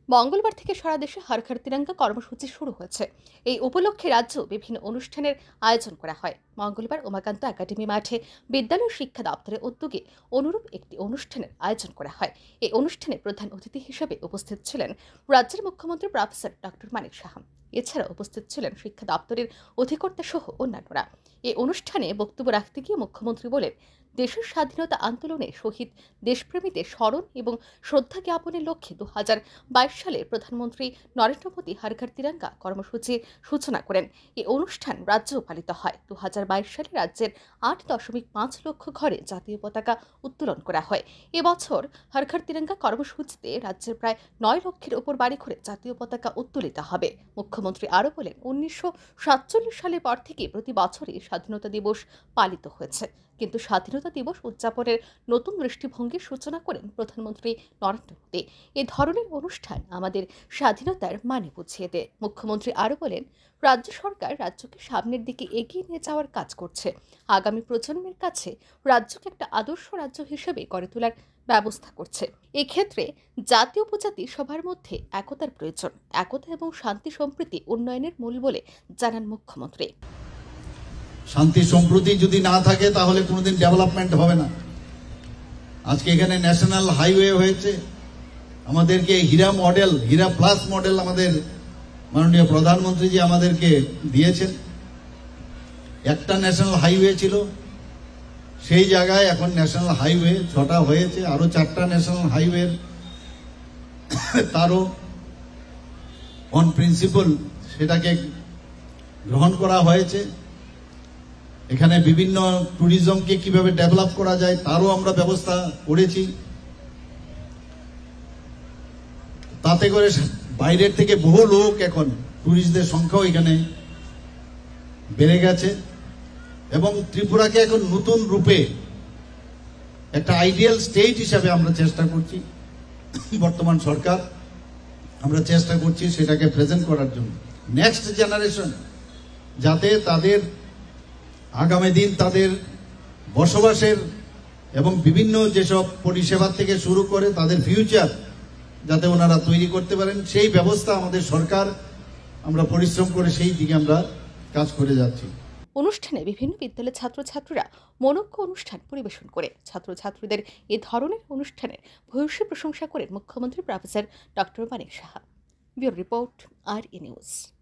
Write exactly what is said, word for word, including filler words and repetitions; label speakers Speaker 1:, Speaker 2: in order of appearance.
Speaker 1: মঙ্গলবার থেকে সারা দেশে হর ঘর তিরঙ্গা কর্মসূচি শুরু হয়েছে। এই উপলক্ষে রাজ্য বিভিন্ন অনুষ্ঠানের আয়োজন করা হয়। মঙ্গলবার উমাকান্ত একাডেমি মাঠে বিদ্যালয় শিক্ষা দপ্তরের উদ্যোগে অনুরূপ একটি অনুষ্ঠানের আয়োজন করা হয়। এই অনুষ্ঠানে প্রধান অতিথি হিসেবে উপস্থিত ছিলেন রাজ্যের মুখ্যমন্ত্রী প্রফেসর ডক্টর মানিক সাহা। এছাড়া উপস্থিত ছিলেন শিক্ষা দপ্তরের অধিকর্তা সহ অন্যান্যরা। এই অনুষ্ঠানে বক্তব্য রাখতে গিয়ে মুখ্যমন্ত্রী বলেন, দেশের স্বাধীনতা আন্দোলনে শহীদ দেশপ্রেমীদের স্মরণ এবং শ্রদ্ধা জ্ঞাপনের লক্ষ্যে দু হাজার বাইশ সালে প্রধানমন্ত্রী নরেন্দ্র মোদী হর ঘর তিরঙ্গা কর্মসূচির সূচনা করেন। এই অনুষ্ঠান রাজ্যেও পালিত হয়। দু হাজার বাইশ সালে রাজ্যের আট দশমিক পাঁচ লক্ষ ঘরে জাতীয় পতাকা উত্তোলন করা হয়। এবছর হর ঘর তিরঙ্গা কর্মসূচিতে রাজ্যের প্রায় নয় লক্ষের ওপর বাড়ি ঘরে জাতীয় পতাকা উত্তোলিত হবে। মুখ্যমন্ত্রী আরও বলেন, উনিশশো সাতচল্লিশ সালের পর থেকে প্রতি বছরই স্বাধীনতা দিবস পালিত হয়েছে, কিন্তু স্বাধীনতা দিবস উদযাপনের নতুন দৃষ্টিভঙ্গির সূচনা করেন প্রধানমন্ত্রী নরেন্দ্র মোদী। এ ধরনের অনুষ্ঠান আমাদের স্বাধীনতার মানে বুঝিয়ে দেয়। মুখ্যমন্ত্রী আরও বলেন, রাজ্য সরকার রাজ্যকে সামনের দিকে এগিয়ে নিয়ে যাওয়ার কাজ করছে। আগামী প্রজন্মের কাছে রাজ্যকে একটা আদর্শ রাজ্য হিসেবে গড়ে তোলার ব্যবস্থা করছে। এক্ষেত্রে জাতীয় উপজাতি সবার মধ্যে একতার প্রয়োজন। একতা এবং শান্তি সম্প্রীতি উন্নয়নের মূল বলে জানান মুখ্যমন্ত্রী।
Speaker 2: শান্তি সম্প্রীতি যদি না থাকে তাহলে কোনোদিন ডেভেলপমেন্ট হবে না। আজকে এখানে ন্যাশনাল হাইওয়ে হয়েছে, আমাদেরকে Hira model, Hira plus model আমাদের মাননীয় প্রধানমন্ত্রীজি আমাদেরকে দিয়েছেন। একটা ন্যাশনাল হাইওয়ে ছিল, সেই জায়গায় এখন ন্যাশনাল হাইওয়ে ছটা হয়েছে, আরো চারটা ন্যাশনাল হাইওয়ে তারও অন প্রিন্সিপাল সেটাকে গ্রহণ করা হয়েছে। এখানে বিভিন্ন ট্যুরিজমকে কিভাবে ডেভেলপ করা যায় তারও আমরা ব্যবস্থা করেছি। তাতে করে বাইরের থেকে বহু লোক, এখন ট্যুরিস্টদের সংখ্যাও এখানে বেড়ে গেছে এবং ত্রিপুরাকে এখন নতুন রূপে একটা আইডিয়াল স্টেট হিসাবে আমরা চেষ্টা করছি। বর্তমান সরকার আমরা চেষ্টা করছি সেটাকে প্রেজেন্ট করার জন্য। নেক্সট জেনারেশন যাতে তাদের আগামী দিন তাদের বসবাসের এবং বিভিন্ন যেসব পরিষেবা থেকে শুরু করে তাদের ফিউচার যাতে ওনারা তৈরি করতে পারেন, সেই ব্যবস্থা আমাদের সরকার, আমরা পরিশ্রম করে সেই দিকে আমরা কাজ করে যাচ্ছি।
Speaker 1: অনুষ্ঠানে বিভিন্ন বিদ্যালয়ের ছাত্রছাত্রীরা মনোজ্ঞ অনুষ্ঠান পরিবেশন করে ছাত্রছাত্রীদের এ ধরনের অনুষ্ঠানের ভূয়সী প্রশংসা করেন মুখ্যমন্ত্রী professor doctor Manik Saha. Bureau report, R E news.